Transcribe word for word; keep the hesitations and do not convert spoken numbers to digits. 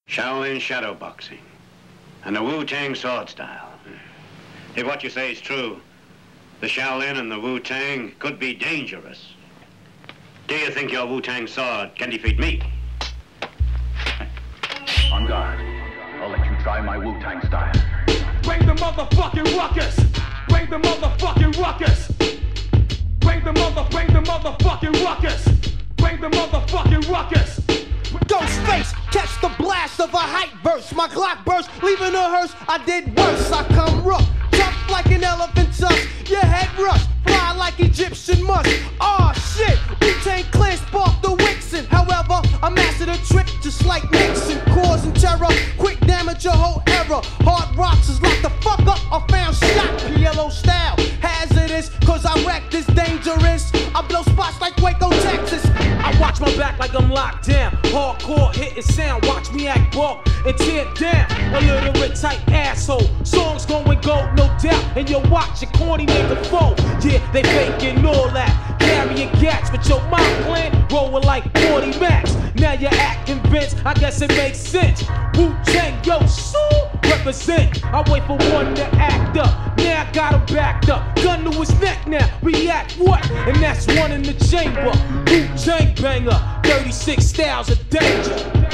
Shaolin shadow boxing and the Wu-Tang sword style. If what you say is true, the Shaolin and the Wu-Tang could be dangerous. Do you think your Wu-Tang sword can defeat me? On guard. I'll let you try my Wu-Tang style. Bring the motherfucking ruckus! Bring the motherfucking ruckus! Bring the mother, bring the motherfucking ruckus! Bring the motherfucking ruckus! Ghostface, catch the blast of a hype verse. My Glock burst, leaving a hearse. I did worse. I come rough, tough like an elephant tusk. Your head rush, fly like Egyptian musk. Aw, shit, Wu-Tang Clan sparked the Wixen. However, I mastered a trick just like Nixon, causing terror, quick damage your whole era. Hard rocks is locked the fuck up. I found shot, P L O style, hazardous, cause I wreck this dangerous. I blow spots like Waco, Texas. I watch my back like I'm locked down. Hardcore hitting sound, watch me act broke and tear down. Illiterate type asshole. Songs going gold, no doubt. And you watch your corny nigga fold. Yeah, they faking all that. Carrying gats, but your mind plan rolling like forty max. Now you act convinced, I guess it makes sense. Wu-Tang, yo, so represent. I wait for one to act up. Now I got him backed up. Gun to his neck now, react what? And that's one in the chamber. Wu-Tang banger, thirty-six styles of danger.